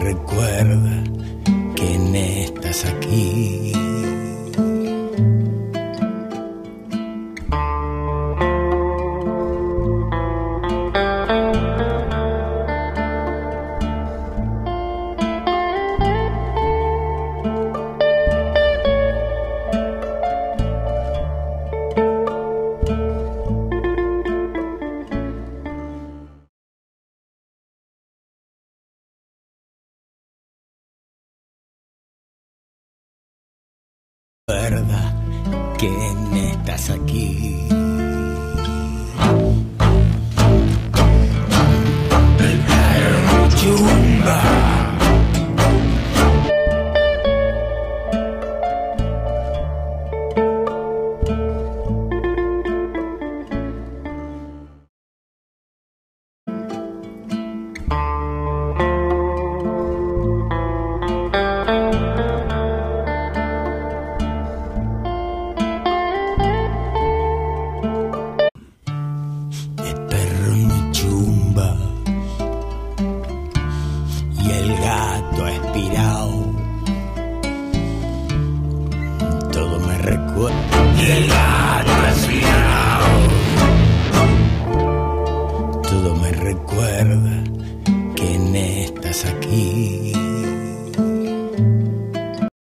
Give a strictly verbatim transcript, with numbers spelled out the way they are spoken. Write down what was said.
recuerda que no estás aquí. Recuerda que no estás aquí. Chumba. Y el gato expirado, todo me recuerda. Y el gato expirado, todo me recuerda que no estás aquí.